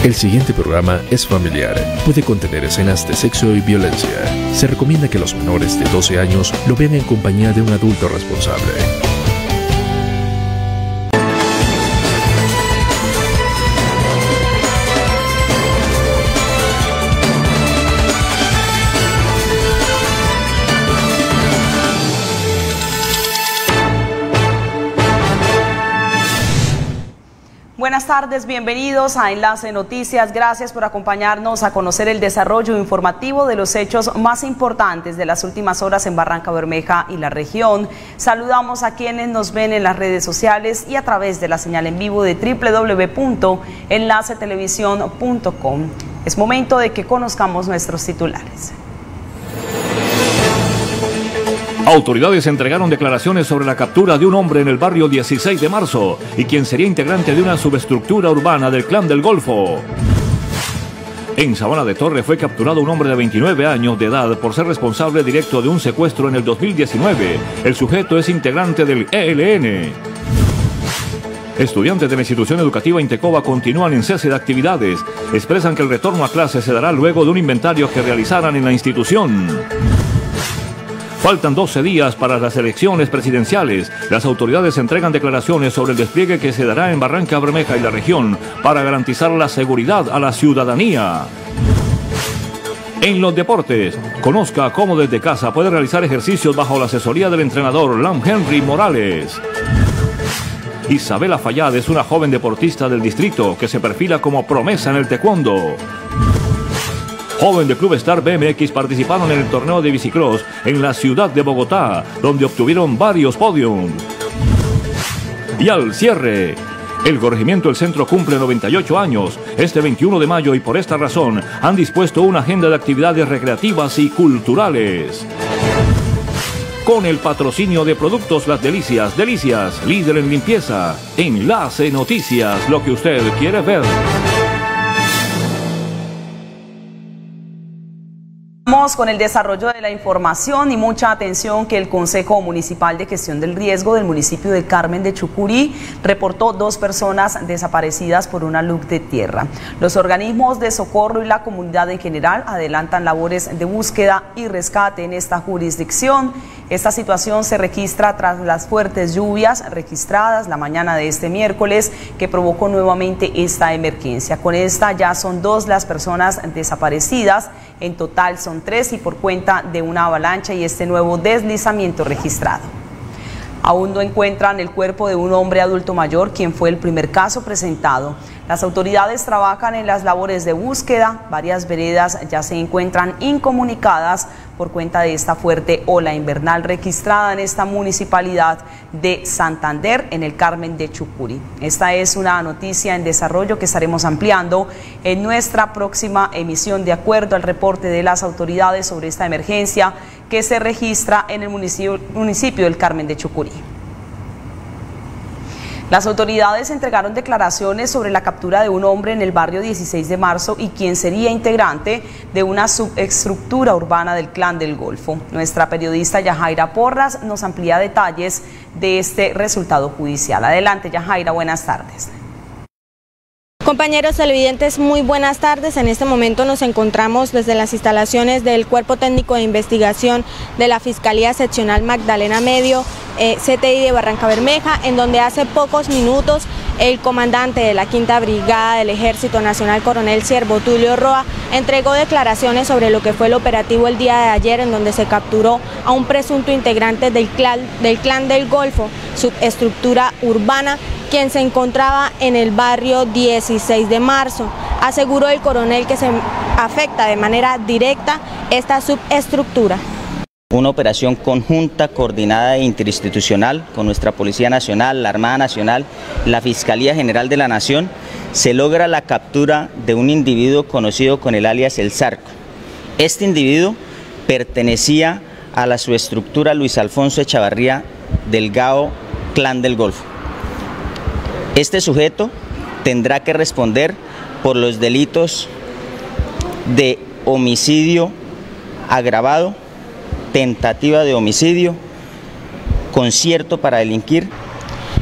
El siguiente programa es familiar. Puede contener escenas de sexo y violencia. Se recomienda que los menores de 12 años lo vean en compañía de un adulto responsable. Buenas tardes, bienvenidos a Enlace Noticias. Gracias por acompañarnos a conocer el desarrollo informativo de los hechos más importantes de las últimas horas en Barrancabermeja y la región. Saludamos a quienes nos ven en las redes sociales y a través de la señal en vivo de www.enlacetelevisión.com. Es momento de que conozcamos nuestros titulares. Autoridades entregaron declaraciones sobre la captura de un hombre en el barrio 16 de marzo y quien sería integrante de una subestructura urbana del Clan del Golfo. En Sabana de Torre fue capturado un hombre de 29 años de edad por ser responsable directo de un secuestro en el 2019. El sujeto es integrante del ELN. Estudiantes de la institución educativa Intecoba continúan en cese de actividades. Expresan que el retorno a clases se dará luego de un inventario que realizaran en la institución. Faltan 12 días para las elecciones presidenciales. Las autoridades entregan declaraciones sobre el despliegue que se dará en Barrancabermeja y la región para garantizar la seguridad a la ciudadanía. En los deportes, conozca cómo desde casa puede realizar ejercicios bajo la asesoría del entrenador Lam Henry Morales. Isabela Fayad es una joven deportista del distrito que se perfila como promesa en el taekwondo. Joven de Club Star BMX participaron en el torneo de bicicross en la ciudad de Bogotá, donde obtuvieron varios podios. Y al cierre, el corregimiento El Centro cumple 98 años este 21 de mayo y por esta razón han dispuesto una agenda de actividades recreativas y culturales. Con el patrocinio de Productos Las Delicias, Delicias, líder en limpieza. Enlace Noticias, lo que usted quiere ver. Con el desarrollo de la información y mucha atención que el Consejo Municipal de Gestión del Riesgo del municipio de Carmen de Chucurí reportó 2 personas desaparecidas por una luz de tierra. Los organismos de socorro y la comunidad en general adelantan labores de búsqueda y rescate en esta jurisdicción. Esta situación se registra tras las fuertes lluvias registradas la mañana de este miércoles que provocó nuevamente esta emergencia. Con esta ya son 2 las personas desaparecidas, en total son 3 y por cuenta de una avalancha y este nuevo deslizamiento registrado. Aún no encuentran el cuerpo de un hombre adulto mayor, quien fue el primer caso presentado. Las autoridades trabajan en las labores de búsqueda. Varias veredas ya se encuentran incomunicadas por cuenta de esta fuerte ola invernal registrada en esta municipalidad de Santander, en el Carmen de Chucurí. Esta es una noticia en desarrollo que estaremos ampliando en nuestra próxima emisión de acuerdo al reporte de las autoridades sobre esta emergencia que se registra en el municipio del Carmen de Chucurí. Las autoridades entregaron declaraciones sobre la captura de un hombre en el barrio 16 de marzo y quien sería integrante de una subestructura urbana del Clan del Golfo. Nuestra periodista Yajaira Porras nos amplía detalles de este resultado judicial. Adelante, Yajaira, buenas tardes. Compañeros televidentes, muy buenas tardes. En este momento nos encontramos desde las instalaciones del Cuerpo Técnico de Investigación de la Fiscalía Seccional Magdalena Medio, CTI de Barrancabermeja, en donde hace pocos minutos el comandante de la Quinta Brigada del Ejército Nacional, coronel Siervo Tulio Roa, entregó declaraciones sobre lo que fue el operativo el día de ayer, en donde se capturó a un presunto integrante del Clan del Golfo, subestructura urbana, quien se encontraba en el barrio 16 de marzo. Aseguró el coronel que se afecta de manera directa esta subestructura. Una operación conjunta, coordinada e interinstitucional con nuestra Policía Nacional, la Armada Nacional, la Fiscalía General de la Nación, se logra la captura de un individuo conocido con el alias El Zarco. Este individuo pertenecía a la subestructura Luis Alfonso Echavarría Delgado, Clan del Golfo. Este sujeto tendrá que responder por los delitos de homicidio agravado, tentativa de homicidio, concierto para delinquir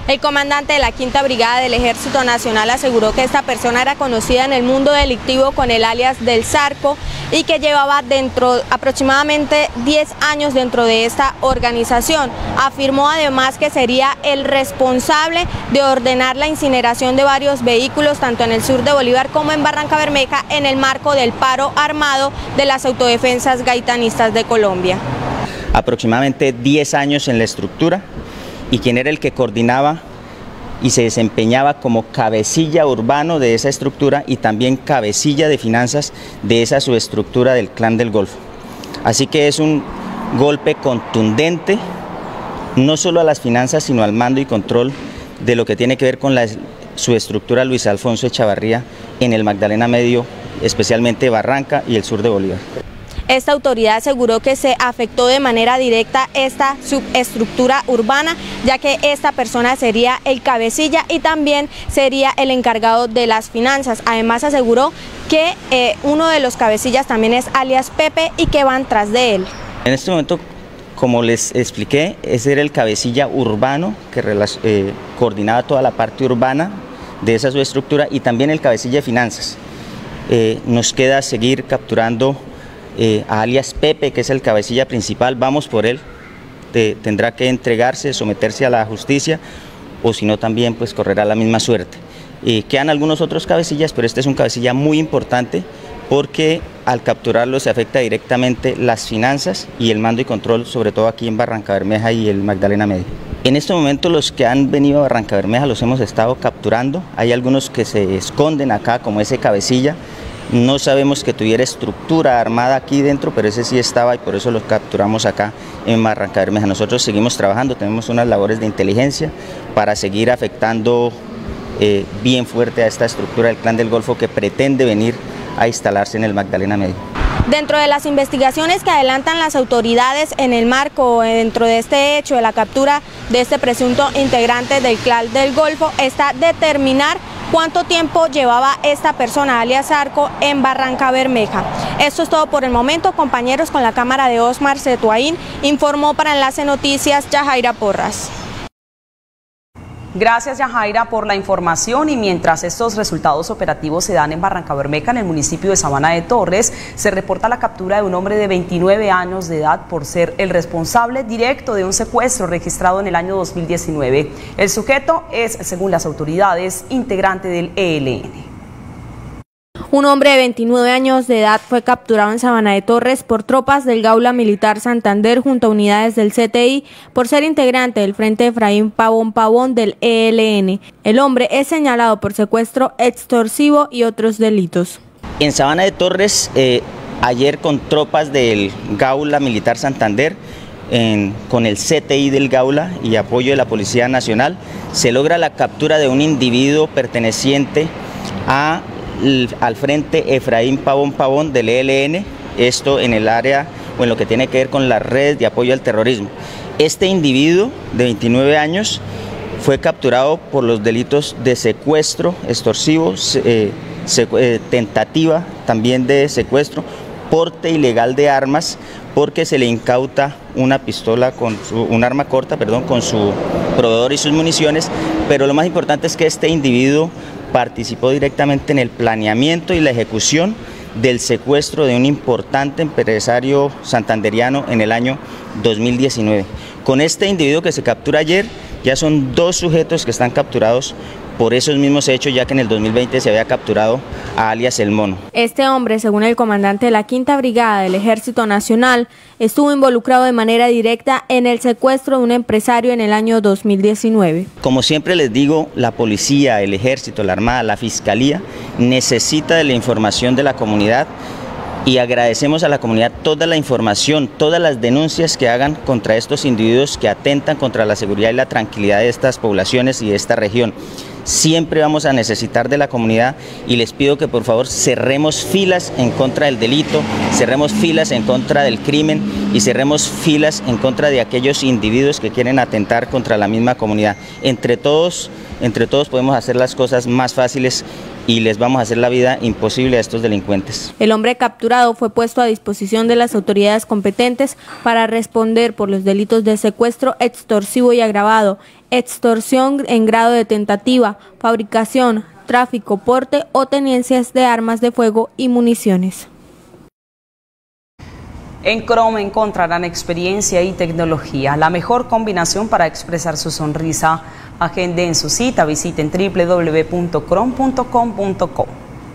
El comandante de la 5ª Brigada del Ejército Nacional aseguró que esta persona era conocida en el mundo delictivo con el alias del Zarco y que llevaba aproximadamente 10 años dentro de esta organización. Afirmó además que sería el responsable de ordenar la incineración de varios vehículos tanto en el sur de Bolívar como en Barrancabermeja en el marco del paro armado de las autodefensas gaitanistas de Colombia. Aproximadamente 10 años en la estructura, y quien era el que coordinaba y se desempeñaba como cabecilla urbano de esa estructura y también cabecilla de finanzas de esa subestructura del Clan del Golfo. Así que es un golpe contundente, no solo a las finanzas, sino al mando y control de lo que tiene que ver con la subestructura Luis Alfonso Echavarría en el Magdalena Medio, especialmente Barranca y el sur de Bolívar. Esta autoridad aseguró que se afectó de manera directa esta subestructura urbana, ya que esta persona sería el cabecilla y también sería el encargado de las finanzas. Además aseguró que uno de los cabecillas también es alias Pepe y que van tras de él. En este momento, como les expliqué, ese era el cabecilla urbano que coordinaba toda la parte urbana de esa subestructura y también el cabecilla de finanzas. Nos queda seguir capturando a alias Pepe, que es el cabecilla principal. Vamos por él, tendrá que entregarse, someterse a la justicia, o si no también pues correrá la misma suerte. Quedan algunos otros cabecillas, pero este es un cabecilla muy importante porque al capturarlo se afecta directamente las finanzas y el mando y control, sobre todo aquí en Barrancabermeja y el Magdalena Medio. En este momento los que han venido a Barrancabermeja los hemos estado capturando. Hay algunos que se esconden acá como ese cabecilla. No sabemos que tuviera estructura armada aquí dentro, pero ese sí estaba y por eso lo capturamos acá en Barrancabermeja. Nosotros seguimos trabajando, tenemos unas labores de inteligencia para seguir afectando bien fuerte a esta estructura del Clan del Golfo que pretende venir a instalarse en el Magdalena Medio. Dentro de las investigaciones que adelantan las autoridades en el marco dentro de este hecho de la captura de este presunto integrante del Clan del Golfo está determinar cuánto tiempo llevaba esta persona, alias Zarco, en Barrancabermeja. Esto es todo por el momento, compañeros. Con la cámara de Osmar Cetuaín, informó para Enlace Noticias Yajaira Porras. Gracias, Yajaira, por la información. Y mientras estos resultados operativos se dan en Barrancabermeja, en el municipio de Sabana de Torres, se reporta la captura de un hombre de 29 años de edad por ser el responsable directo de un secuestro registrado en el año 2019. El sujeto es, según las autoridades, integrante del ELN. Un hombre de 29 años de edad fue capturado en Sabana de Torres por tropas del Gaula Militar Santander junto a unidades del CTI por ser integrante del Frente Efraín Pavón Pavón del ELN. El hombre es señalado por secuestro extorsivo y otros delitos. En Sabana de Torres, ayer con tropas del Gaula Militar Santander, con el CTI del Gaula y apoyo de la Policía Nacional, se logra la captura de un individuo perteneciente al Frente Efraín Pavón Pavón del ELN, esto en el área o en lo que tiene que ver con las redes de apoyo al terrorismo. Este individuo de 29 años fue capturado por los delitos de secuestro extorsivo, tentativa también de secuestro, porte ilegal de armas, porque se le incauta una pistola un arma corta, con su proveedor y sus municiones, pero lo más importante es que este individuo participó directamente en el planeamiento y la ejecución del secuestro de un importante empresario santanderiano en el año 2019. Con este individuo que se captura ayer, ya son 2 sujetos que están capturados por esos mismos hechos, ya que en el 2020 se había capturado a alias El Mono. Este hombre, según el comandante de la 5ª Brigada del Ejército Nacional, estuvo involucrado de manera directa en el secuestro de un empresario en el año 2019. Como siempre les digo, la policía, el ejército, la armada, la fiscalía necesita de la información de la comunidad y agradecemos a la comunidad toda la información, todas las denuncias que hagan contra estos individuos que atentan contra la seguridad y la tranquilidad de estas poblaciones y de esta región. Siempre vamos a necesitar de la comunidad y les pido que por favor cerremos filas en contra del delito, cerremos filas en contra del crimen y cerremos filas en contra de aquellos individuos que quieren atentar contra la misma comunidad. Entre todos podemos hacer las cosas más fáciles y les vamos a hacer la vida imposible a estos delincuentes. El hombre capturado fue puesto a disposición de las autoridades competentes para responder por los delitos de secuestro extorsivo y agravado, extorsión en grado de tentativa, fabricación, tráfico, porte o tenencias de armas de fuego y municiones. En Chrome encontrarán experiencia y tecnología, la mejor combinación para expresar su sonrisa. Agenden su cita, visiten www.chrome.com.co.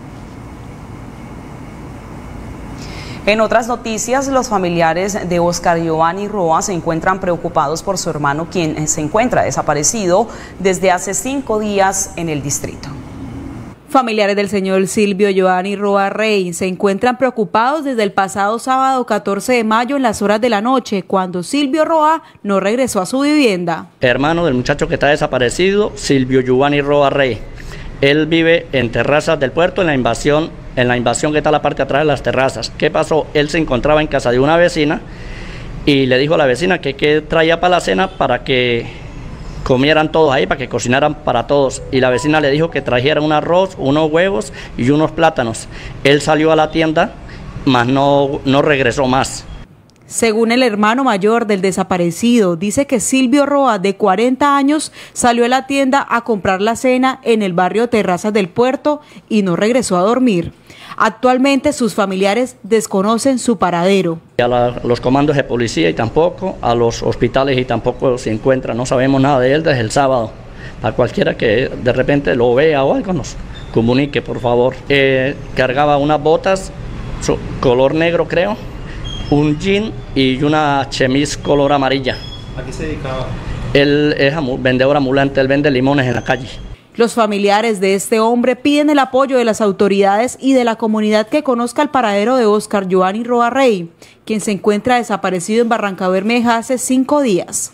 En otras noticias, los familiares de Oscar Giovanni Roa se encuentran preocupados por su hermano, quien se encuentra desaparecido desde hace 5 días en el distrito. Familiares del señor Silvio Giovanni Roa Rey se encuentran preocupados desde el pasado sábado 14 de mayo en las horas de la noche, cuando Silvio Roa no regresó a su vivienda. Hermano del muchacho que está desaparecido, Silvio Giovanni Roa Rey. Él vive en Terrazas del Puerto, en la invasión que está a la parte de atrás de las terrazas. ¿Qué pasó? Él se encontraba en casa de una vecina y le dijo a la vecina que traía para la cena para que comieran todos ahí, para que cocinaran para todos, y la vecina le dijo que trajeran un arroz, unos huevos y unos plátanos. Él salió a la tienda, mas no regresó más. Según el hermano mayor del desaparecido, dice que Silvio Roa, de 40 años, salió a la tienda a comprar la cena en el barrio Terrazas del Puerto y no regresó a dormir. Actualmente sus familiares desconocen su paradero. A los comandos de policía y tampoco, a los hospitales y tampoco se encuentra, no sabemos nada de él desde el sábado. A cualquiera que de repente lo vea o algo nos comunique, por favor. Cargaba unas botas color negro, creo, un jean y una chemise color amarilla. ¿A qué se dedicaba? Él es vendedor ambulante, él vende limones en la calle. Los familiares de este hombre piden el apoyo de las autoridades y de la comunidad que conozca el paradero de Oscar Giovanni Roa Rey, quien se encuentra desaparecido en Barrancabermeja hace 5 días.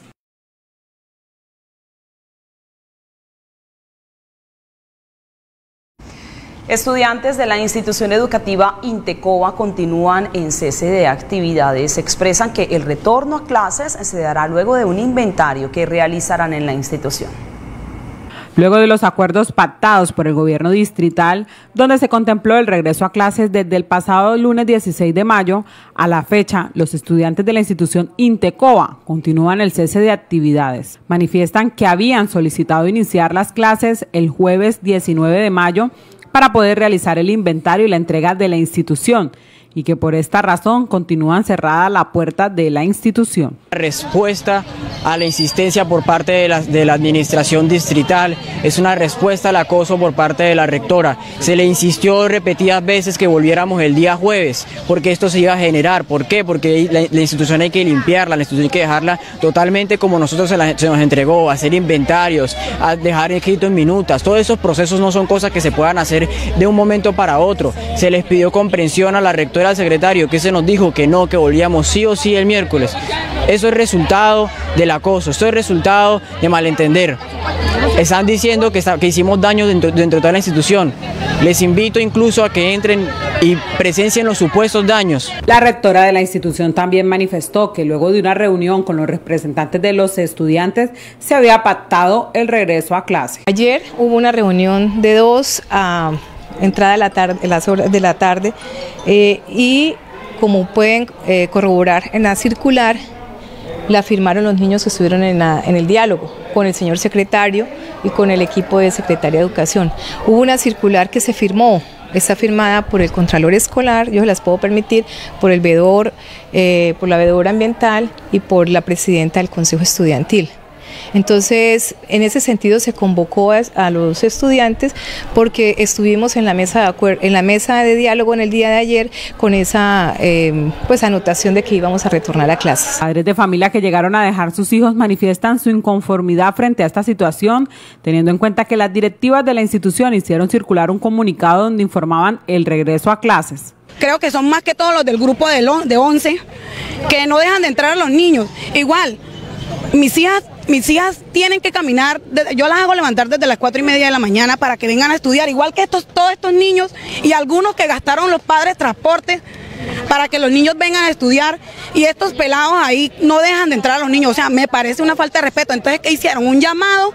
Estudiantes de la institución educativa Intecoba continúan en cese de actividades. Expresan que el retorno a clases se dará luego de un inventario que realizarán en la institución. Luego de los acuerdos pactados por el gobierno distrital, donde se contempló el regreso a clases desde el pasado lunes 16 de mayo, a la fecha, los estudiantes de la institución Intecoba continúan el cese de actividades. Manifiestan que habían solicitado iniciar las clases el jueves 19 de mayo para poder realizar el inventario y la entrega de la institución, y que por esta razón continúan cerrada la puerta de la institución. Respuesta a la insistencia por parte de la administración distrital, es una respuesta al acoso por parte de la rectora. Se le insistió repetidas veces que volviéramos el día jueves, porque esto se iba a generar. ¿Por qué? Porque la institución hay que limpiarla, la institución hay que dejarla totalmente como nosotros se nos entregó, hacer inventarios, a dejar escrito en minutas. Todos esos procesos no son cosas que se puedan hacer de un momento para otro. Se les pidió comprensión a la rectora, al secretario, que se nos dijo que no, que volvíamos sí o sí el miércoles. Eso es resultado del acoso, esto es resultado de malentender. Están diciendo que hicimos daño dentro de toda la institución. Les invito incluso a que entren y presencien los supuestos daños. La rectora de la institución también manifestó que luego de una reunión con los representantes de los estudiantes se había pactado el regreso a clase. Ayer hubo una reunión de 2 a entrada de la tarde, las horas de la tarde, y como pueden corroborar en la circular, la firmaron los niños que estuvieron en el diálogo con el señor secretario y con el equipo de Secretaría de Educación. Hubo una circular que se firmó, está firmada por el Contralor Escolar, yo se las puedo permitir, por el veedor, por la veedora ambiental y por la presidenta del Consejo Estudiantil. Entonces, en ese sentido se convocó a los estudiantes porque estuvimos en la mesa de diálogo en el día de ayer con esa anotación de que íbamos a retornar a clases. Padres de familia que llegaron a dejar sus hijos manifiestan su inconformidad frente a esta situación, teniendo en cuenta que las directivas de la institución hicieron circular un comunicado donde informaban el regreso a clases. Creo que son más que todos los del grupo de 11 que no dejan de entrar a los niños. Igual, mis hijas tienen que caminar, yo las hago levantar desde las 4:30 de la mañana para que vengan a estudiar, igual que todos estos niños y algunos que gastaron los padres transportes para que los niños vengan a estudiar, y estos pelados ahí no dejan de entrar a los niños. O sea, me parece una falta de respeto. Entonces, ¿qué hicieron? Un llamado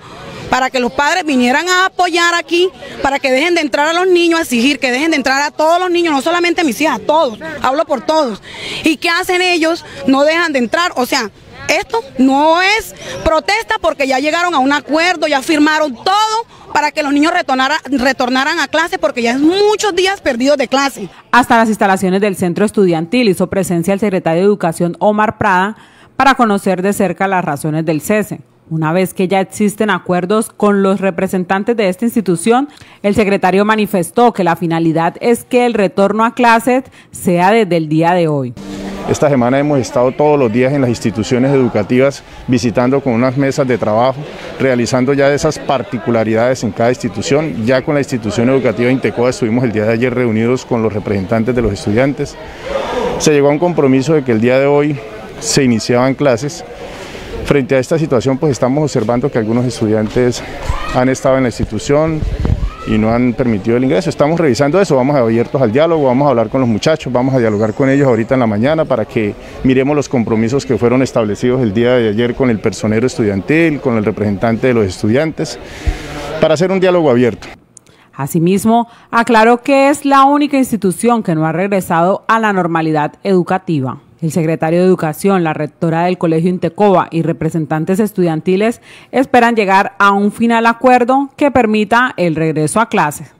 para que los padres vinieran a apoyar aquí, para que dejen de entrar a los niños, a exigir que dejen de entrar a todos los niños, no solamente a mis hijas, a todos, hablo por todos. ¿Y qué hacen ellos? No dejan de entrar, o sea, esto no es protesta porque ya llegaron a un acuerdo, ya firmaron todo para que los niños retornaran a clase porque ya es muchos días perdidos de clase. Hasta las instalaciones del centro estudiantil hizo presencia el secretario de Educación Omar Prada para conocer de cerca las razones del cese. Una vez que ya existen acuerdos con los representantes de esta institución, el secretario manifestó que la finalidad es que el retorno a clases sea desde el día de hoy. Esta semana hemos estado todos los días en las instituciones educativas visitando con unas mesas de trabajo, realizando ya esas particularidades en cada institución. Ya con la institución educativa Intecoa estuvimos el día de ayer reunidos con los representantes de los estudiantes. Se llegó a un compromiso de que el día de hoy se iniciaban clases. Frente a esta situación, pues estamos observando que algunos estudiantes han estado en la institución y no han permitido el ingreso. Estamos revisando eso, vamos abiertos al diálogo, vamos a hablar con los muchachos, vamos a dialogar con ellos ahorita en la mañana para que miremos los compromisos que fueron establecidos el día de ayer con el personero estudiantil, con el representante de los estudiantes, para hacer un diálogo abierto. Asimismo, aclaró que es la única institución que no ha regresado a la normalidad educativa. El secretario de Educación, la rectora del Colegio Intecoa y representantes estudiantiles esperan llegar a un final acuerdo que permita el regreso a clases.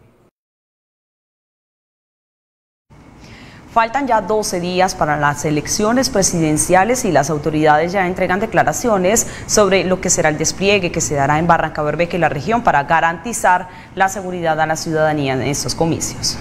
Faltan ya 12 días para las elecciones presidenciales y las autoridades ya entregan declaraciones sobre lo que será el despliegue que se dará en Barrancabermeja y la región para garantizar la seguridad a la ciudadanía en estos comicios.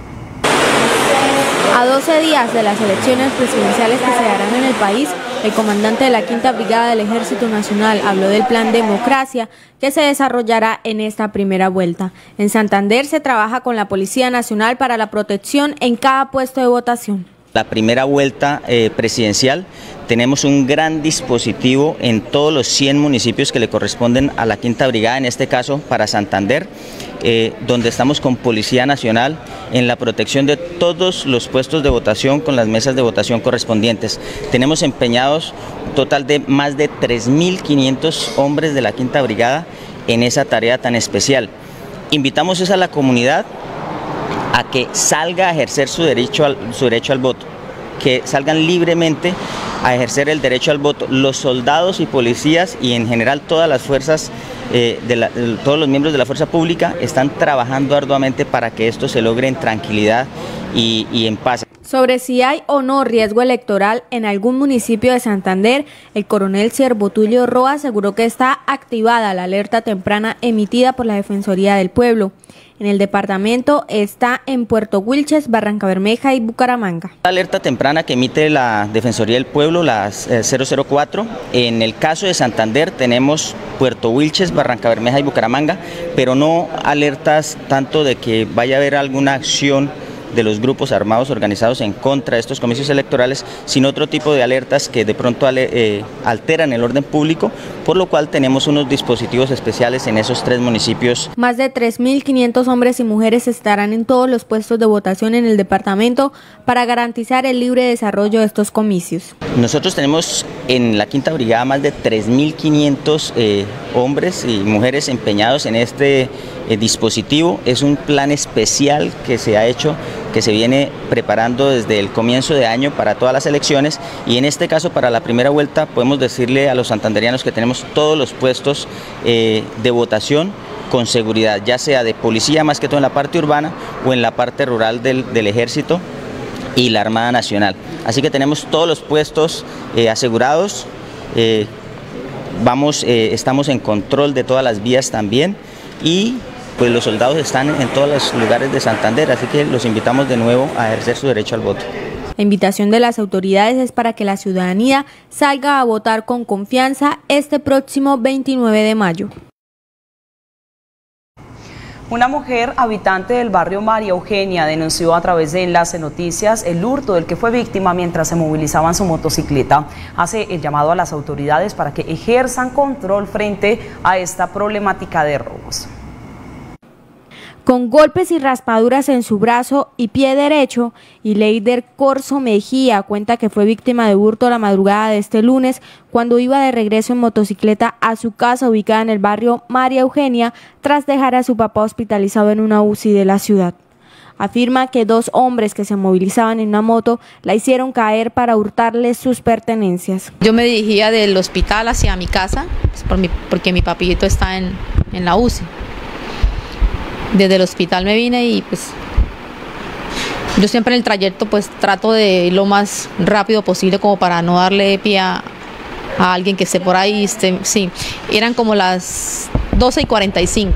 A 12 días de las elecciones presidenciales que se darán en el país, el comandante de la Quinta Brigada del Ejército Nacional habló del plan Democracia que se desarrollará en esta primera vuelta. En Santander se trabaja con la Policía Nacional para la protección en cada puesto de votación. La primera vuelta presidencial tenemos un gran dispositivo en todos los 100 municipios que le corresponden a la Quinta Brigada, en este caso para Santander, donde estamos con Policía Nacional en la protección de todos los puestos de votación con las mesas de votación correspondientes. Tenemos empeñados un total de más de 3.500 hombres de la Quinta Brigada en esa tarea tan especial. Invitamos a la comunidad a que salga a ejercer su derecho al voto, que salgan libremente a ejercer el derecho al voto. Los soldados y policías y en general todas las fuerzas, todos los miembros de la fuerza pública están trabajando arduamente para que esto se logre en tranquilidad y en paz. Sobre si hay o no riesgo electoral en algún municipio de Santander, el coronel Ciervo Tulio Roa aseguró que está activada la alerta temprana emitida por la Defensoría del Pueblo. En el departamento está en Puerto Wilches, Barrancabermeja y Bucaramanga. La alerta temprana que emite la Defensoría del Pueblo, la 004, en el caso de Santander tenemos Puerto Wilches, Barrancabermeja y Bucaramanga, pero no alertas tanto de que vaya a haber alguna acción de los grupos armados organizados en contra de estos comicios electorales, sino otro tipo de alertas que de pronto alteran el orden público, por lo cual tenemos unos dispositivos especiales en esos 3 municipios. Más de 3.500 hombres y mujeres estarán en todos los puestos de votación en el departamento para garantizar el libre desarrollo de estos comicios. Nosotros tenemos en la Quinta Brigada más de 3.500 hombres y mujeres empeñados en este dispositivo. Es un plan especial que se ha hecho, que se viene preparando desde el comienzo de año para todas las elecciones, y en este caso para la primera vuelta podemos decirle a los santanderianos que tenemos todos los puestos de votación con seguridad, ya sea de policía más que todo en la parte urbana o en la parte rural del ejército y la Armada Nacional. Así que tenemos todos los puestos asegurados, estamos en control de todas las vías también, y pues los soldados están en todos los lugares de Santander, así que los invitamos de nuevo a ejercer su derecho al voto. La invitación de las autoridades es para que la ciudadanía salga a votar con confianza este próximo 29 de mayo. Una mujer habitante del barrio María Eugenia denunció a través de Enlace Noticias el hurto del que fue víctima mientras se movilizaba en su motocicleta. Hace el llamado a las autoridades para que ejerzan control frente a esta problemática de robos. Con golpes y raspaduras en su brazo y pie derecho, Ileider Corso Mejía cuenta que fue víctima de hurto la madrugada de este lunes cuando iba de regreso en motocicleta a su casa ubicada en el barrio María Eugenia tras dejar a su papá hospitalizado en una UCI de la ciudad. Afirma que 2 hombres que se movilizaban en una moto la hicieron caer para hurtarle sus pertenencias. Yo me dirigía del hospital hacia mi casa porque mi papito está en la UCI. Desde el hospital me vine y pues yo siempre en el trayecto pues trato de ir lo más rápido posible como para no darle pie a alguien que esté por ahí. Sí, eran como las 12:45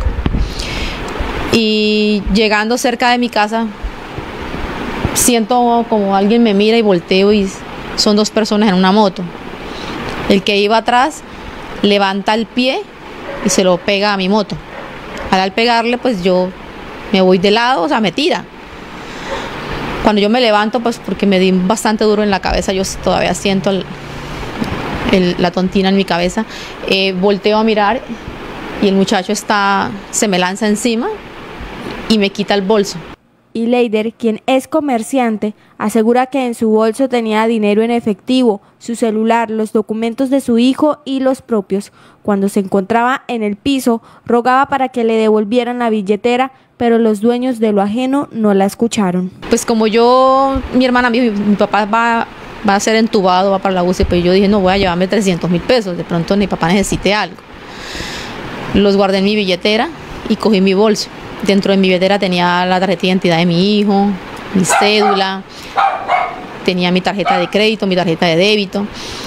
y llegando cerca de mi casa siento como alguien me mira y volteo y son 2 personas en una moto. El que iba atrás levanta el pie y se lo pega a mi moto. Al pegarle, pues yo me voy de lado, o sea, me tira. Cuando yo me levanto, pues porque me di bastante duro en la cabeza, yo todavía siento la tontina en mi cabeza, volteo a mirar y el muchacho se me lanza encima y me quita el bolso. Ileider, quien es comerciante, asegura que en su bolso tenía dinero en efectivo, su celular, los documentos de su hijo y los propios. Cuando se encontraba en el piso, rogaba para que le devolvieran la billetera, pero los dueños de lo ajeno no la escucharon. Pues como mi hermana, mi papá va a ser entubado, va para la UCI, pues yo dije, no voy a llevarme 300.000 pesos, de pronto mi papá necesite algo. Los guardé en mi billetera y cogí mi bolso. Dentro de mi billetera tenía la tarjeta de identidad de mi hijo, mi cédula, tenía mi tarjeta de crédito, mi tarjeta de débito.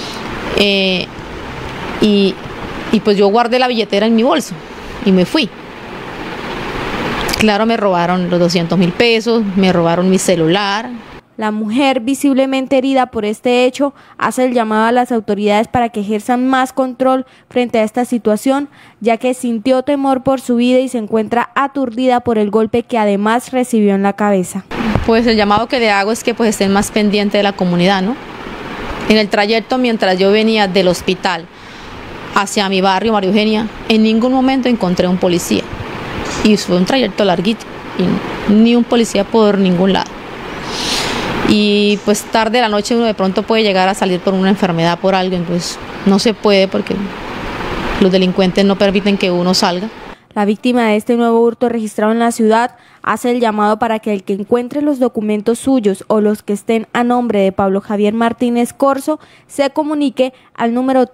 Y pues yo guardé la billetera en mi bolso y me fui. Claro, me robaron los 200.000 pesos, me robaron mi celular. La mujer, visiblemente herida por este hecho, hace el llamado a las autoridades para que ejerzan más control frente a esta situación, ya que sintió temor por su vida y se encuentra aturdida por el golpe que además recibió en la cabeza. Pues el llamado que le hago es que pues estén más pendientes de la comunidad, ¿no? En el trayecto, mientras yo venía del hospital hacia mi barrio, María Eugenia, en ningún momento encontré un policía. Y fue un trayecto larguito, y ni un policía por ningún lado. Y pues tarde de la noche uno de pronto puede llegar a salir por una enfermedad, por algo, entonces no se puede porque los delincuentes no permiten que uno salga. La víctima de este nuevo hurto registrado en la ciudad hace el llamado para que el que encuentre los documentos suyos o los que estén a nombre de Pablo Javier Martínez Corso se comunique al número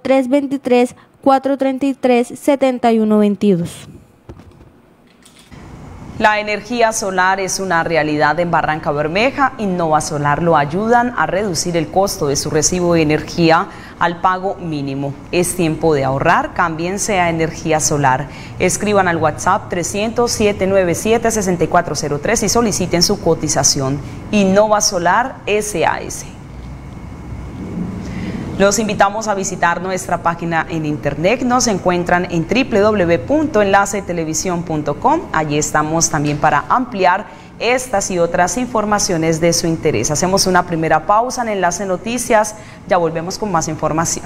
323-433-7122. La energía solar es una realidad en Barranca Bermeja. Innova Solar lo ayudan a reducir el costo de su recibo de energía al pago mínimo. Es tiempo de ahorrar, cámbiense a energía solar. Escriban al WhatsApp 300-797-6403 y soliciten su cotización. Innova Solar SAS. Los invitamos a visitar nuestra página en internet. Nos encuentran en www.enlacetelevisión.com. Allí estamos también para ampliar estas y otras informaciones de su interés. Hacemos una primera pausa en Enlace Noticias. Ya volvemos con más información.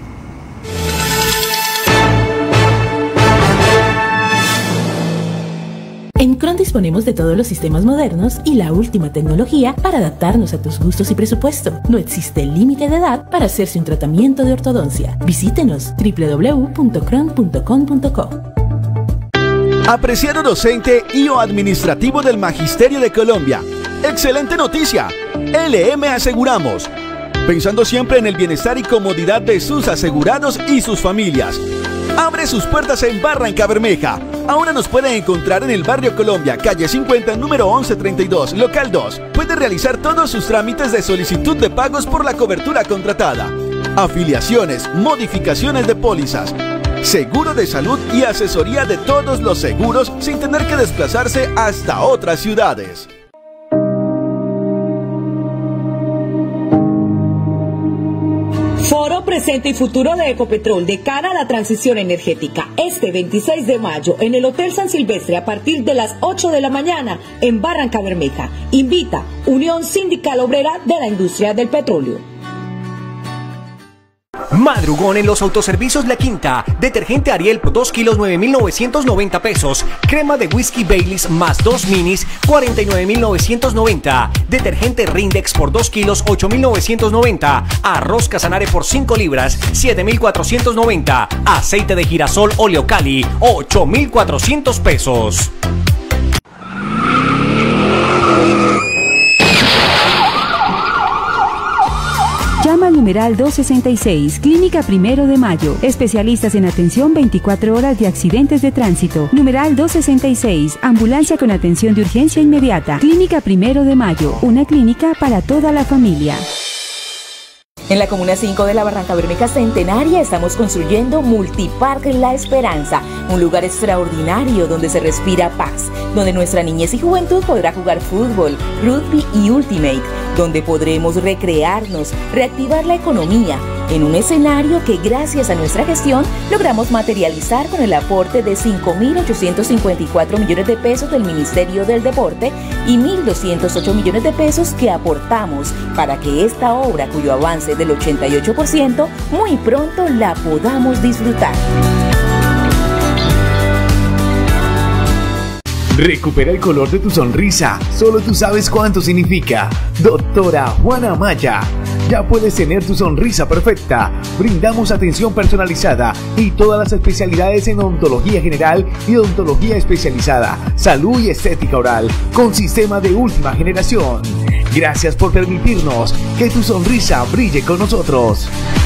En Cron disponemos de todos los sistemas modernos y la última tecnología para adaptarnos a tus gustos y presupuesto. No existe límite de edad para hacerse un tratamiento de ortodoncia. Visítenos www.cron.com.co. Apreciado docente y o administrativo del Magisterio de Colombia. ¡Excelente noticia! LM Aseguramos. Pensando siempre en el bienestar y comodidad de sus asegurados y sus familias. Abre sus puertas en Barranca Bermeja. Ahora nos puede encontrar en el barrio Colombia, calle 50, número 1132, local 2. Puede realizar todos sus trámites de solicitud de pagos por la cobertura contratada. Afiliaciones, modificaciones de pólizas, seguro de salud y asesoría de todos los seguros sin tener que desplazarse hasta otras ciudades. Foro Presente y Futuro de Ecopetrol de cara a la transición energética. Este 26 de mayo en el Hotel San Silvestre a partir de las 8 de la mañana en Barranca Bermeja. Invita Unión Sindical Obrera de la Industria del Petróleo. Madrugón en los autoservicios La Quinta. Detergente Ariel por 2 kilos 9.990 pesos. Crema de whisky Baileys más 2 minis 49.990. Detergente Rindex por 2 kilos 8.990. Arroz Casanare por 5 libras 7.490. Aceite de girasol Oleocali 8.400 pesos. Llama al numeral 266, Clínica 1 de Mayo. Especialistas en atención 24 horas de accidentes de tránsito. Numeral 266, ambulancia con atención de urgencia inmediata. Clínica 1 de Mayo, una clínica para toda la familia. En la Comuna 5 de la Barrancabermeja Centenaria estamos construyendo Multiparque La Esperanza, un lugar extraordinario donde se respira paz, donde nuestra niñez y juventud podrá jugar fútbol, rugby y ultimate, donde podremos recrearnos, reactivar la economía, en un escenario que gracias a nuestra gestión logramos materializar con el aporte de 5.854 millones de pesos del Ministerio del Deporte y 1.208 millones de pesos que aportamos para que esta obra, cuyo avance del 88%, muy pronto la podamos disfrutar. Recupera el color de tu sonrisa, solo tú sabes cuánto significa. Doctora Juana Amaya, ya puedes tener tu sonrisa perfecta. Brindamos atención personalizada y todas las especialidades en odontología general y odontología especializada, salud y estética oral, con sistema de última generación. Gracias por permitirnos que tu sonrisa brille con nosotros.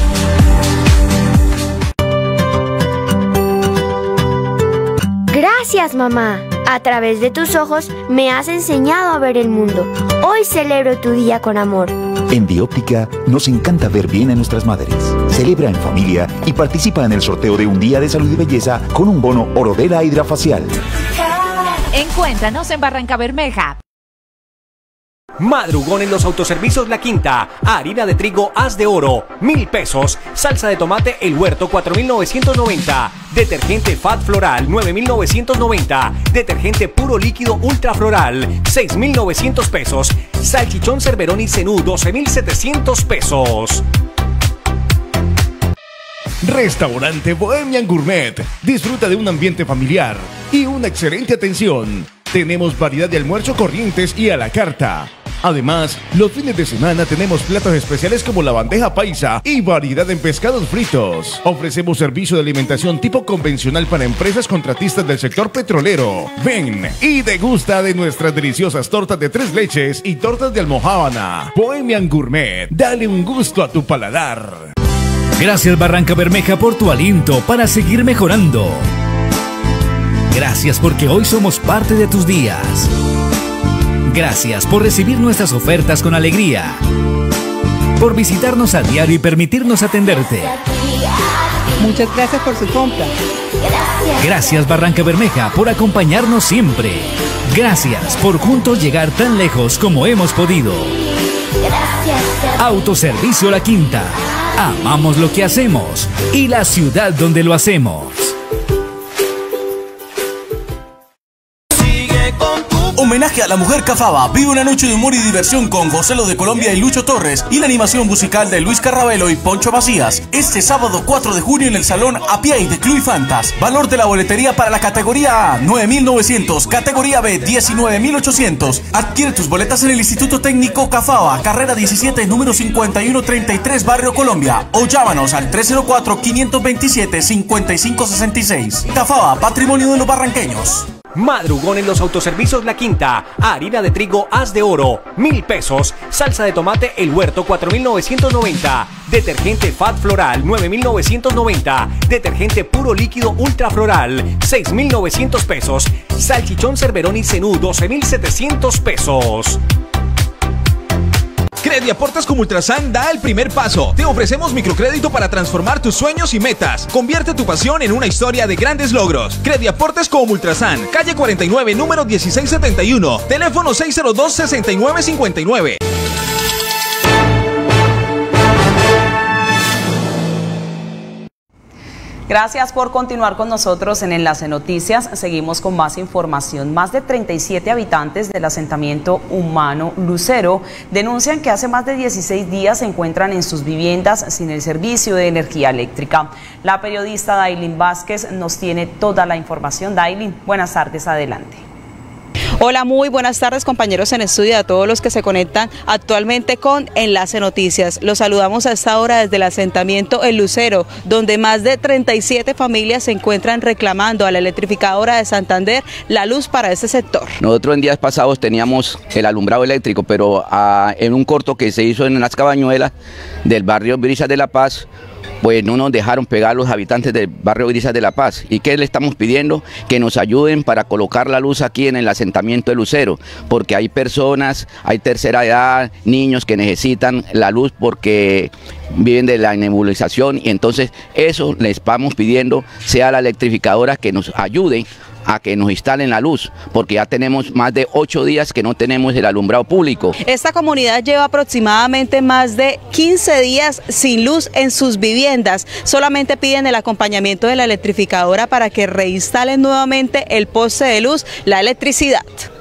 Gracias, mamá. A través de tus ojos me has enseñado a ver el mundo. Hoy celebro tu día con amor. En Bióptica nos encanta ver bien a nuestras madres. Celebra en familia y participa en el sorteo de un día de salud y belleza con un bono Orodela Hidrafacial. Encuéntranos en Barrancabermeja. Madrugón en los autoservicios La Quinta. Harina de trigo Haz de Oro, 1.000 pesos. Salsa de tomate El Huerto, 4.990. Detergente Fat Floral, 9.990. Detergente puro líquido Ultra Floral, 6.900 pesos. Salchichón Cerveroni Cenú, 12.700 pesos. Restaurante Bohemian Gourmet. Disfruta de un ambiente familiar y una excelente atención. Tenemos variedad de almuerzo corrientes y a la carta. Además, los fines de semana tenemos platos especiales como la bandeja paisa y variedad en pescados fritos. Ofrecemos servicio de alimentación tipo convencional para empresas contratistas del sector petrolero. Ven y degusta de nuestras deliciosas tortas de 3 leches y tortas de almojábana. Bohemian Gourmet, dale un gusto a tu paladar. Gracias Barrancabermeja por tu aliento para seguir mejorando. Gracias porque hoy somos parte de tus días. Gracias por recibir nuestras ofertas con alegría. Por visitarnos a diario y permitirnos atenderte. Muchas gracias por su compra. Gracias Barrancabermeja por acompañarnos siempre. Gracias por juntos llegar tan lejos como hemos podido. Autoservicio La Quinta. Amamos lo que hacemos y la ciudad donde lo hacemos. Homenaje a la mujer Cafaba. Vive una noche de humor y diversión con José Lo de Colombia y Lucho Torres y la animación musical de Luis Carrabelo y Poncho Macías. Este sábado 4 de junio en el Salón Apiay de Club Fantas. Valor de la boletería para la categoría A, 9.900. Categoría B, 19.800. Adquiere tus boletas en el Instituto Técnico Cafaba, carrera 17, número 5133, Barrio Colombia. O llámanos al 304-527-5566. Cafaba, patrimonio de los barranqueños. Madrugón en los autoservicios La Quinta. Harina de trigo Haz de Oro, 1.000 pesos. Salsa de tomate El Huerto, 4.990. Detergente Fat Floral, 9.990. Detergente puro líquido Ultra Floral, 6.900 pesos. Salchichón Cerveroni Cenú, 12.700 pesos. Crediaportes como Ultrasan da el primer paso. Te ofrecemos microcrédito para transformar tus sueños y metas. Convierte tu pasión en una historia de grandes logros. Crediaportes como Ultrasan, calle 49, número 1671. Teléfono 602-6959. Gracias por continuar con nosotros en Enlace Noticias. Seguimos con más información. Más de 37 habitantes del asentamiento humano Lucero denuncian que hace más de 16 días se encuentran en sus viviendas sin el servicio de energía eléctrica. La periodista Dailin Vázquez nos tiene toda la información. Dailin, buenas tardes, adelante. Hola, muy buenas tardes compañeros en estudio y a todos los que se conectan actualmente con Enlace Noticias. Los saludamos a esta hora desde el asentamiento El Lucero, donde más de 37 familias se encuentran reclamando a la electrificadora de Santander la luz para este sector. Nosotros en días pasados teníamos el alumbrado eléctrico, pero en un corto que se hizo en las Cabañuelas del barrio Brisas de La Paz, pues no nos dejaron pegar los habitantes del barrio Brisas de La Paz. ¿Y qué le estamos pidiendo? Que nos ayuden para colocar la luz aquí en el asentamiento de Lucero, porque hay personas, hay tercera edad, niños que necesitan la luz porque viven de la nebulización, y entonces eso les vamos pidiendo sea la electrificadora que nos ayude a que nos instalen la luz, porque ya tenemos más de 8 días que no tenemos el alumbrado público. Esta comunidad lleva aproximadamente más de 15 días sin luz en sus viviendas. Solamente piden el acompañamiento de la electrificadora para que reinstalen nuevamente el poste de luz, la electricidad.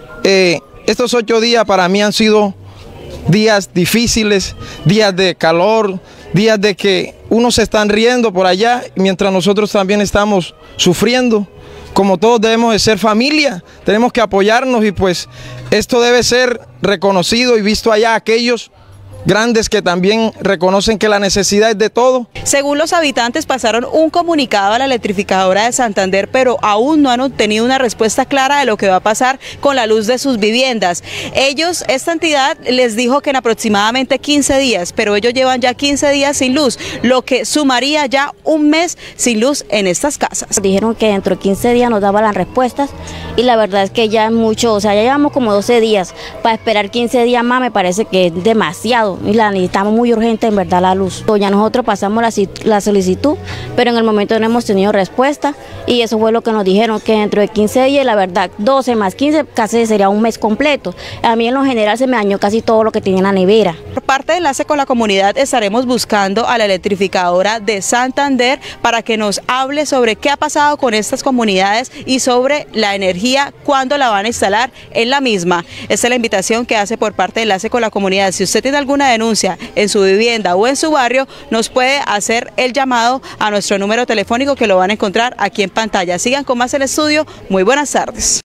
Estos 8 días para mí han sido días difíciles, días de calor, días de que unos se están riendo por allá, mientras nosotros también estamos sufriendo. Como todos debemos de ser familia, tenemos que apoyarnos, y pues esto debe ser reconocido y visto allá aquellos grandes que también reconocen que la necesidad es de todo. Según los habitantes, pasaron un comunicado a la electrificadora de Santander, pero aún no han obtenido una respuesta clara de lo que va a pasar con la luz de sus viviendas. Esta entidad les dijo que en aproximadamente 15 días, pero ellos llevan ya 15 días sin luz, lo que sumaría ya un mes sin luz en estas casas. Dijeron que dentro de 15 días nos daban las respuestas, y la verdad es que ya es mucho, o sea, ya llevamos como 12 días, para esperar 15 días más me parece que es demasiado. Y la necesitamos muy urgente, en verdad, la luz. Ya nosotros pasamos la solicitud, pero en el momento no hemos tenido respuesta, y eso fue lo que nos dijeron, que dentro de 15 días, la verdad, 12 más 15 casi sería un mes completo. A mí en lo general se me dañó casi todo lo que tenía en la nevera. Por parte de Enlace con la Comunidad estaremos buscando a la electrificadora de Santander para que nos hable sobre qué ha pasado con estas comunidades y sobre la energía, cuándo la van a instalar en la misma. Esta es la invitación que hace por parte de Enlace con la Comunidad. Si usted tiene alguna denuncia en su vivienda o en su barrio, nos puede hacer el llamado a nuestro número telefónico, que lo van a encontrar aquí en pantalla. Sigan con más el estudio. Muy buenas tardes.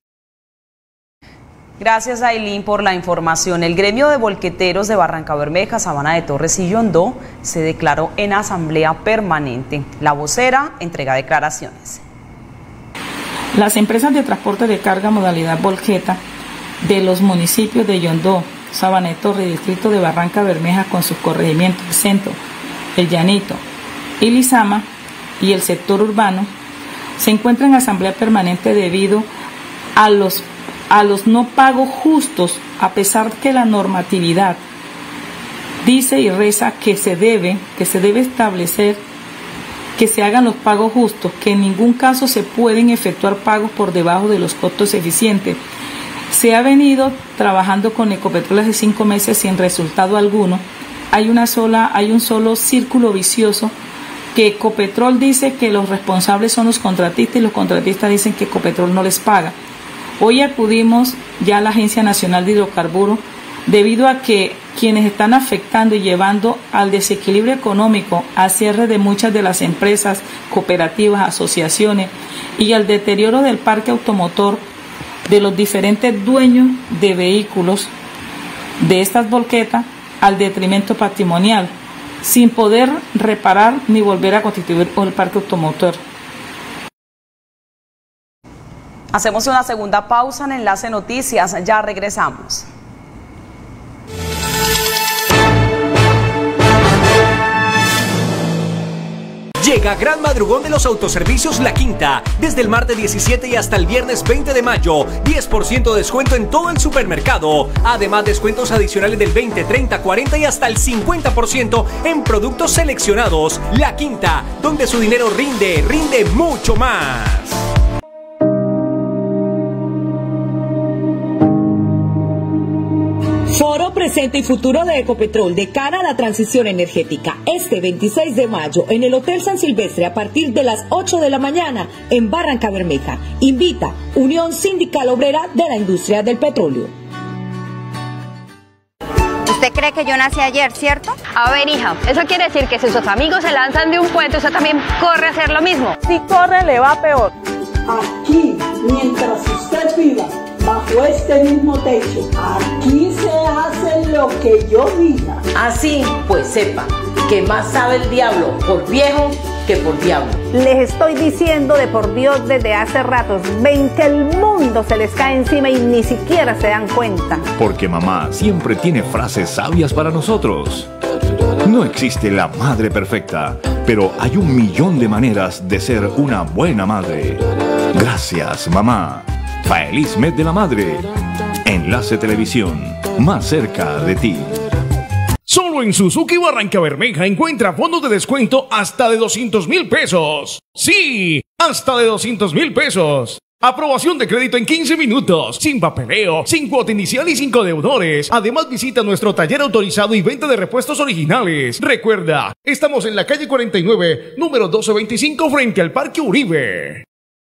Gracias, Ailín, por la información. El gremio de volqueteros de Barrancabermeja, Sabana de Torres y Yondó se declaró en asamblea permanente. La vocera entrega declaraciones. Las empresas de transporte de carga modalidad volqueta de los municipios de Yondó, Sabana de Torres y distrito de Barrancabermeja, con sus corregimientos el Centro, el Llanito y Lizama, y el sector urbano, se encuentran en asamblea permanente debido a los no pagos justos, a pesar que la normatividad dice y reza que se debe establecer que se hagan los pagos justos, que en ningún caso se pueden efectuar pagos por debajo de los costos eficientes. Se ha venido trabajando con Ecopetrol hace 5 meses sin resultado alguno. Hay un solo círculo vicioso, que Ecopetrol dice que los responsables son los contratistas, y los contratistas dicen que Ecopetrol no les paga. Hoy acudimos ya a la Agencia Nacional de Hidrocarburos, debido a que quienes están afectando y llevando al desequilibrio económico, al cierre de muchas de las empresas, cooperativas, asociaciones, y al deterioro del parque automotor de los diferentes dueños de vehículos de estas volquetas, al detrimento patrimonial, sin poder reparar ni volver a constituir el parque automotor. Hacemos una segunda pausa en Enlace Noticias, ya regresamos. Llega Gran Madrugón de los Autoservicios La Quinta. Desde el martes 17 y hasta el viernes 20 de mayo, 10% de descuento en todo el supermercado. Además, descuentos adicionales del 20, 30, 40 y hasta el 50% en productos seleccionados. La Quinta, donde su dinero rinde mucho más. Foro presente y futuro de Ecopetrol de cara a la transición energética. Este 26 de mayo en el Hotel San Silvestre a partir de las 8 de la mañana en Barranca Bermeja. Invita Unión Sindical Obrera de la Industria del Petróleo. ¿Usted cree que yo nací ayer, cierto? A ver, hija, eso quiere decir que si sus amigos se lanzan de un puente, usted también corre a hacer lo mismo. Si corre, le va peor. Aquí, mientras usted viva bajo este mismo techo, aquí se hace lo que yo diga. Así, pues sepa que más sabe el diablo por viejo que por diablo. Les estoy diciendo de por Dios desde hace ratos, ven que el mundo se les cae encima y ni siquiera se dan cuenta. Porque mamá siempre tiene frases sabias para nosotros. No existe la madre perfecta, pero hay 1.000.000 de maneras de ser una buena madre. Gracias, mamá. Feliz mes de la madre. Enlace Televisión, más cerca de ti. Solo en Suzuki Barranca Bermeja encuentra fondos de descuento hasta de 200.000 pesos. ¡Sí! ¡Hasta de 200.000 pesos! Aprobación de crédito en 15 minutos, sin papeleo, sin cuota inicial y sin codeudores. Además, visita nuestro taller autorizado y venta de repuestos originales. Recuerda, estamos en la calle 49, número 1225, frente al Parque Uribe.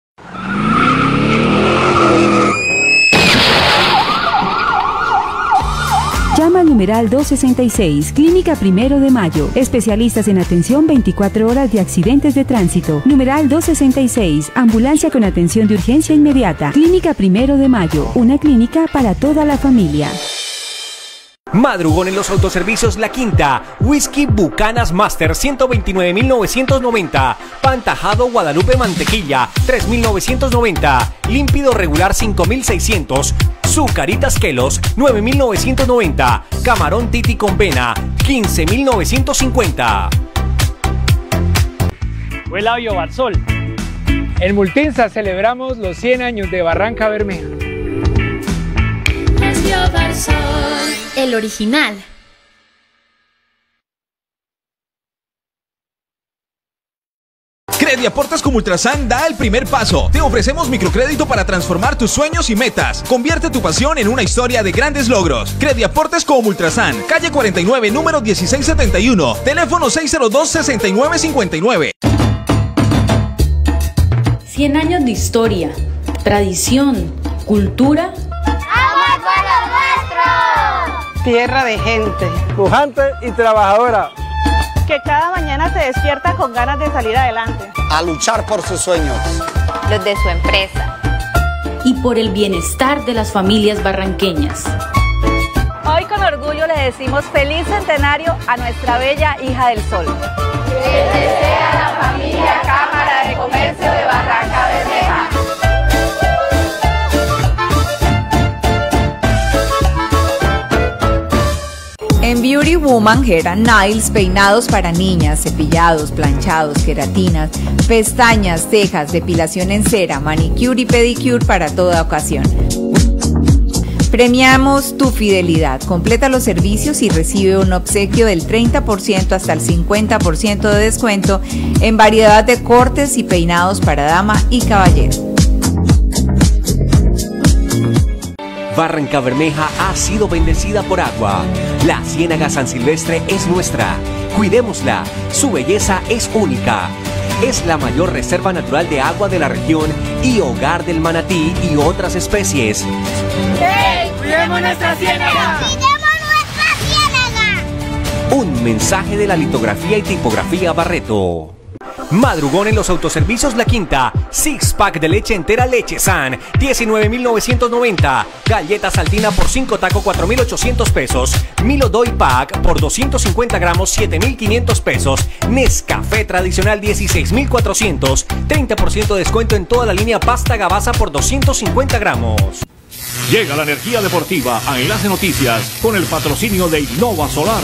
Llama al numeral 266, Clínica 1 de Mayo. Especialistas en atención 24 horas de accidentes de tránsito. Numeral 266, ambulancia con atención de urgencia inmediata. Clínica 1 de Mayo, una clínica para toda la familia. Madrugón en los autoservicios La Quinta. Whisky Bucanas Master 129.990. Pan tajado Guadalupe Mantequilla 3.990. Límpido regular 5.600. Zucaritas Kelos 9.990. Camarón Titi con vena 15.950. Huela Biobarsol. En Multinsa celebramos los 100 años de Barranca Bermeja. Biobarsol, el original. Crediaportes como Ultrasan da el primer paso. Te ofrecemos microcrédito para transformar tus sueños y metas. Convierte tu pasión en una historia de grandes logros. Crediaportes como Ultrasan, calle 49, número 1671. Teléfono 602-6959. 100 años de historia, tradición, cultura. ¡Amor por lo nuestro! Tierra de gente, pujante y trabajadora, que cada mañana se despierta con ganas de salir adelante, a luchar por sus sueños, los de su empresa y por el bienestar de las familias barranqueñas. Hoy con orgullo le decimos feliz centenario a nuestra bella hija del sol. Que desea la familia Cámara de Comercio de Barranca Bermeja. En Beauty Woman, Hair and Nails, peinados para niñas, cepillados, planchados, queratinas, pestañas, cejas, depilación en cera, manicure y pedicure para toda ocasión. Premiamos tu fidelidad. Completa los servicios y recibe un obsequio del 30% hasta el 50% de descuento en variedad de cortes y peinados para dama y caballero. Barranca Bermeja ha sido bendecida por agua. La Ciénaga San Silvestre es nuestra. Cuidémosla. Su belleza es única. Es la mayor reserva natural de agua de la región y hogar del manatí y otras especies. ¡Hey! ¡Cuidemos nuestra ciénaga! ¡Cuidemos nuestra ciénaga! Un mensaje de la litografía y tipografía Barreto. Madrugón en los autoservicios La Quinta. 6-pack de leche entera Leche San 19.990. Galleta Saltina por 5 tacos 4.800 pesos. Milo Doy Pack por 250 gramos 7.500 pesos. Nescafé tradicional 16.400. 30% de descuento en toda la línea pasta Gavasa por 250 gramos. Llega la energía deportiva a Enlace Noticias con el patrocinio de Innova Solar.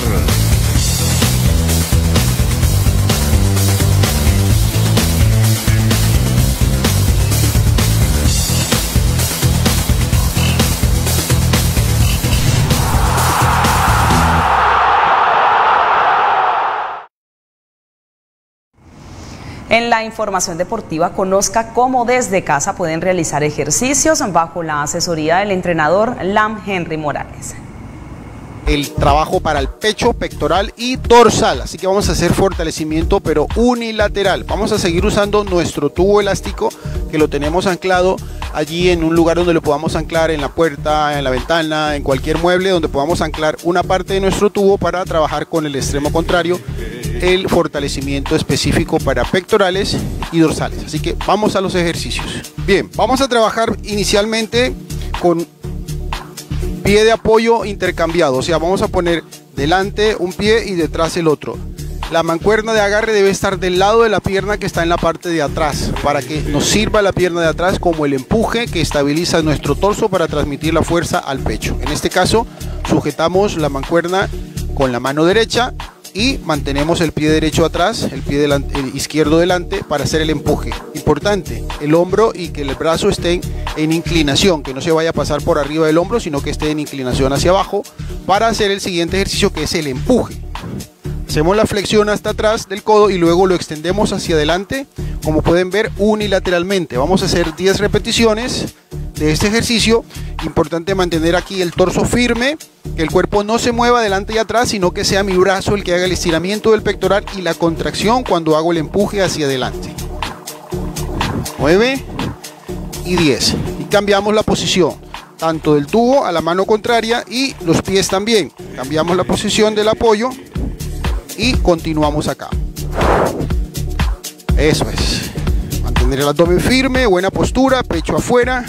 En la información deportiva, conozca cómo desde casa pueden realizar ejercicios bajo la asesoría del entrenador Lam Henry Morales. el trabajo para el pecho, pectoral y dorsal. Así que vamos a hacer fortalecimiento pero unilateral. Vamos a seguir usando nuestro tubo elástico que lo tenemos anclado allí en un lugar donde lo podamos anclar, en la puerta, en la ventana, en cualquier mueble donde podamos anclar una parte de nuestro tubo para trabajar con el extremo contrario, el fortalecimiento específico para pectorales y dorsales. Así que vamos a los ejercicios. Bien, vamos a trabajar inicialmente con pie de apoyo intercambiado, o sea, vamos a poner delante un pie y detrás el otro. La mancuerna de agarre debe estar del lado de la pierna que está en la parte de atrás, para que nos sirva la pierna de atrás como el empuje que estabiliza nuestro torso para transmitir la fuerza al pecho. En este caso, sujetamos la mancuerna con la mano derecha y mantenemos el pie derecho atrás, el pie izquierdo delante para hacer el empuje. Importante, el hombro y que el brazo estén en inclinación, que no se vaya a pasar por arriba del hombro, sino que esté en inclinación hacia abajo para hacer el siguiente ejercicio, que es el empuje. Hacemos la flexión hasta atrás del codo y luego lo extendemos hacia adelante, como pueden ver, unilateralmente. Vamos a hacer 10 repeticiones de este ejercicio. Importante mantener aquí el torso firme, que el cuerpo no se mueva adelante y atrás, sino que sea mi brazo el que haga el estiramiento del pectoral y la contracción cuando hago el empuje hacia adelante. 9 y 10. Y cambiamos la posición, tanto del tubo a la mano contraria y los pies también. Cambiamos la posición del apoyo y continuamos acá. Eso es. Mantener el abdomen firme, buena postura, pecho afuera.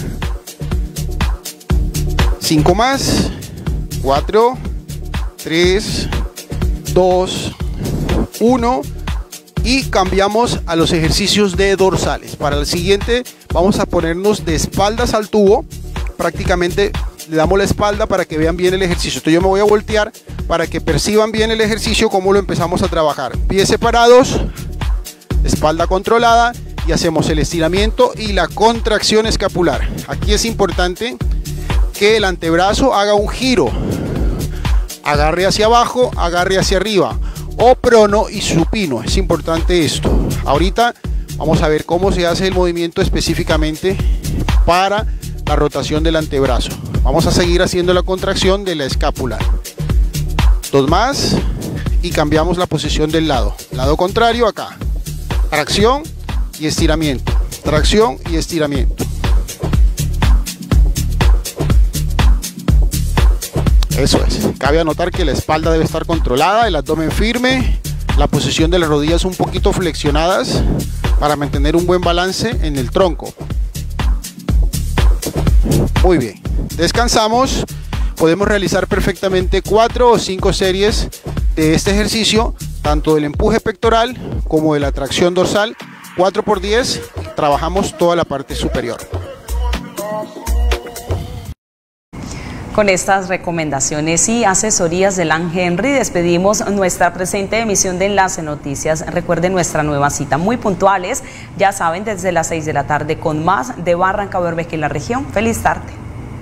5 más. 4, 3, 2, 1. Y cambiamos a los ejercicios de dorsales. Para el siguiente vamos a ponernos de espaldas al tubo. Prácticamente le damos la espalda para que vean bien el ejercicio. Entonces yo me voy a voltear para que perciban bien el ejercicio, cómo lo empezamos a trabajar. Pies separados, espalda controlada y hacemos el estiramiento y la contracción escapular. Aquí es importante que el antebrazo haga un giro, agarre hacia abajo, agarre hacia arriba, o prono y supino. Es importante esto. Ahorita vamos a ver cómo se hace el movimiento específicamente para la rotación del antebrazo. Vamos a seguir haciendo la contracción de la escápula. 2 más y cambiamos la posición del lado contrario acá. Tracción y estiramiento, tracción y estiramiento. Eso es. Cabe anotar que la espalda debe estar controlada, el abdomen firme, la posición de las rodillas un poquito flexionadas para mantener un buen balance en el tronco. Muy bien. Descansamos. Podemos realizar perfectamente 4 o 5 series de este ejercicio, tanto del empuje pectoral como de la tracción dorsal. 4 por 10. Trabajamos toda la parte superior. Con estas recomendaciones y asesorías de Lan Henry despedimos nuestra presente emisión de Enlace Noticias. Recuerden nuestra nueva cita, muy puntuales, ya saben, desde las 6 de la tarde con más de Barranca Bermeja y la región. Feliz tarde.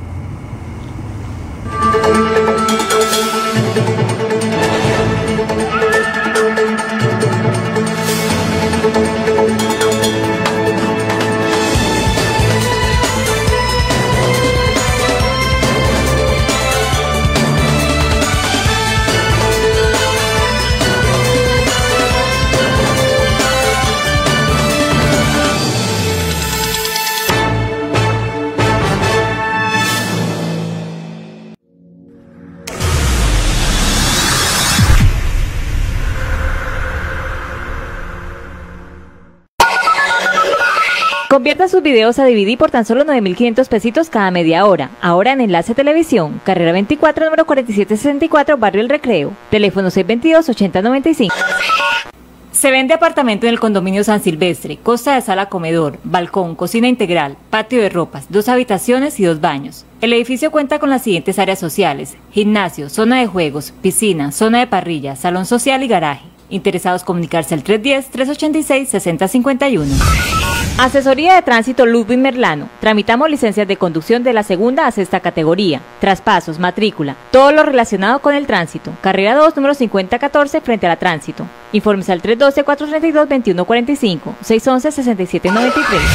Convierta sus videos a DVD por tan solo 9.500 pesitos cada media hora. Ahora en Enlace Televisión, carrera 24, número 4764, Barrio El Recreo. Teléfono 622-8095. Se vende apartamento en el condominio San Silvestre, costa de sala comedor, balcón, cocina integral, patio de ropas, 2 habitaciones y 2 baños. El edificio cuenta con las siguientes áreas sociales: gimnasio, zona de juegos, piscina, zona de parrilla, salón social y garaje. Interesados comunicarse al 310-386-6051. Asesoría de Tránsito Ludwig Merlano. Tramitamos licencias de conducción de la 2ª a 6ª categoría, traspasos, matrícula, todo lo relacionado con el tránsito. Carrera 2, número 5014, frente a la Tránsito. Informes al 312-432-2145, 611-6793.